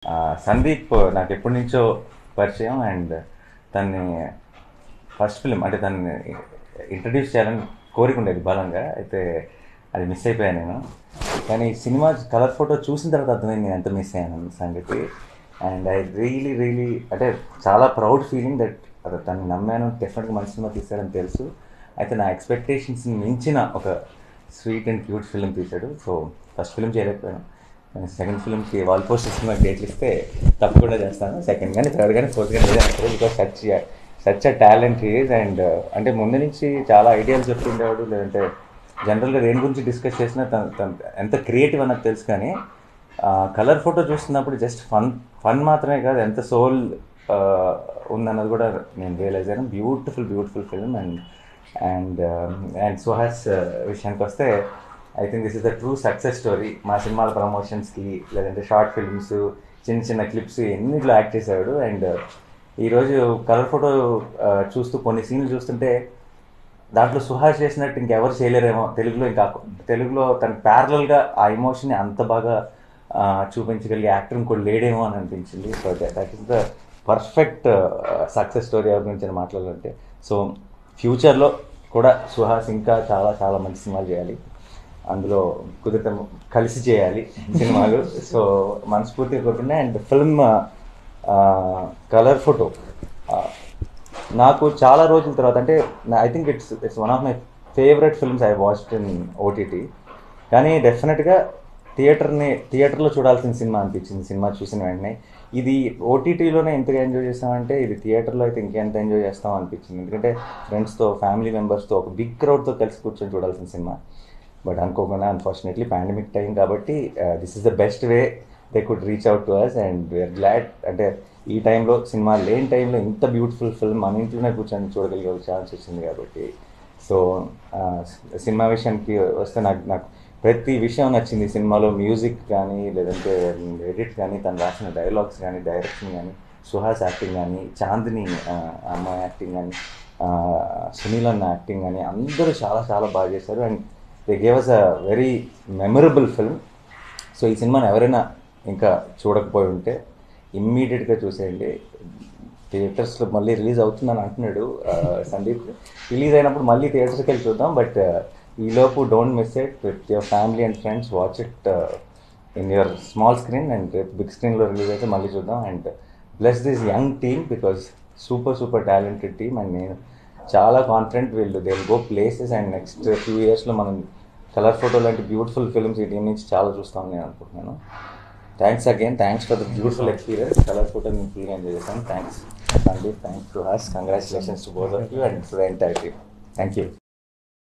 సందీప్ నాకు ఎప్పటి నుంచో పరిచయం అండ్ తన్ని ఫస్ట్ ఫిలిం అంటే తనని ఇంట్రడ్యూస్ చేయాలని కోరిక ఉండేది బలంగా. అయితే అది మిస్ అయిపోయాను నేను. కానీ సినిమా కలర్ ఫోటో చూసిన తర్వాత అర్థమైంది నేను ఎంత మిస్ అయ్యాను సంగతి. అండ్ ఐ రియలీ అంటే చాలా ప్రౌడ్ ఫీలింగ్ దట్ అది తను నమ్మాను, డెఫినెట్గా మంచి సినిమా తీశాడని తెలుసు. అయితే నా ఎక్స్పెక్టేషన్స్ని మించిన ఒక స్వీట్ అండ్ క్యూట్ ఫిలిం తీశాడు. సో ఫస్ట్ ఫిలిం చేయలేకపోయాను. సెకండ్ ఫిల్మ్కి వాల్ పోస్టర్ సినిమా డేట్లు ఇస్తే తప్పకుండా చేస్తాను. సెకండ్ కానీ థర్డ్ కానీ ఫోర్త్ కానీ ఏదైనా because such a talent is. And అంటే ముందు నుంచి చాలా ఐడియాలు చెప్తుండేవాడు, లేదంటే జనరల్గా దేని గురించి డిస్కస్ చేసినా తను ఎంత క్రియేటివ్ అన్నది తెలుసు. కానీ కలర్ ఫోటో చూస్తున్నప్పుడు జస్ట్ ఫన్ మాత్రమే కాదు, ఎంత సోల్ ఉందన్నది కూడా నేను రియలైజ్ అయ్యాను. Beautiful film. అండ్ సుహాస్ విషయానికి వస్తే I think this is the true success story. మా సినిమాల ప్రమోషన్స్కి లేదంటే షార్ట్ ఫిల్మ్స్, చిన్న క్లిప్స్ ఎన్నిట్లో యాక్ట్ చేశాడు. అండ్ ఈరోజు కలర్ ఫోటో చూస్తూ కొన్ని సీన్లు చూస్తుంటే దాంట్లో సుహాస్ చేసినట్టు ఇంకెవరు చేయలేరేమో తెలుగులో తన ప్యారలల్గా ఆ ఎమోషన్ని అంత బాగా చూపించగలిగే యాక్టర్ కూడా లేడేమో అని అనిపించింది. So that is the perfect success story ఎవరి గురించి అని మాట్లాడాలంటే. సో ఫ్యూచర్లో కూడా సుహాస్ ఇంకా చాలా మంచి సినిమాలు చేయాలి, అందులో కుదిరితే కలిసి చేయాలి సినిమాలు. సో మనస్ఫూర్తిగా కోరుకున్నా. అండ్ ఫిల్మ్ కలర్ ఫోటో నాకు చాలా రోజుల తర్వాత అంటే I think it's one of my favourite films I watched in OTT. కానీ డెఫినెట్గా థియేటర్లో చూడాల్సిన సినిమా అనిపించింది సినిమా చూసిన వెంటనే. ఇది ఓటీటీలోనే ఎంతగా ఎంజాయ్ చేస్తామంటే ఇది థియేటర్లో అయితే ఇంకెంత ఎంజాయ్ చేస్తాం అనిపించింది. ఎందుకంటే ఫ్రెండ్స్తో, ఫ్యామిలీ మెంబర్స్తో, ఒక బిగ్ క్రౌడ్తో కలిసి కూర్చొని చూడాల్సిన సినిమా. బట్ అనుకోకుండా అన్ఫార్చునేట్లీ పాండమిక్ టైం కాబట్టి this is the best way they could reach out to us. And we're glad అంటే ఈ టైంలో సినిమా లేని టైంలో ఇంత బ్యూటిఫుల్ ఫిల్మ్ మన ఇంట్లోనే కూర్చొని చూడగలిగే ఛాన్స్ వచ్చింది కాబట్టి. సో సినిమా విషయానికి వస్తే నాకు ప్రతి విషయం నచ్చింది సినిమాలో. మ్యూజిక్ కానీ, లేదంటే ఎడిట్ కానీ, తను రాసిన డైలాగ్స్ కానీ, డైరెక్షన్ కానీ, సుహాస్ యాక్టింగ్ కానీ, చాందిని అమ్మాయి యాక్టింగ్ కానీ, సునీల్ అన్న యాక్టింగ్ కానీ, అందరూ చాలా బాగా చేశారు. And they gave us a very memorable film. So ఈ సినిమాని ఎవరైనా ఇంకా చూడకపోయి ఉంటే ఇమ్మీడియట్గా చూసేయండి. థియేటర్స్లో మళ్ళీ రిలీజ్ అవుతుందని అంటున్నాడు సందీప్. రిలీజ్ అయినప్పుడు మళ్ళీ థియేటర్స్కి వెళ్ళి చూద్దాం. బట్ ఈలోపు don't miss it with your family and friends. Watch it in your small screen. And రేపు బిగ్ స్క్రీన్లో రిలీజ్ అయితే మళ్ళీ చూద్దాం. And bless this young team because super talented team. And నేను చాలా confident they will go places. And next few ఇయర్స్లో మనం Colour Photo లాంటి బ్యూటిఫుల్ ఫిల్మ్స్ ఈ టీం నుంచి చాలా చూస్తామని నేను అనుకుంటున్నాను. Thanks for the beautiful experience. Colour Photo నేను ఫుల్గా ఎంజాయ్ చేశాను. Thanks Sandeep, thanks Suhas, congratulations to both of you and to the entire team. Thank you.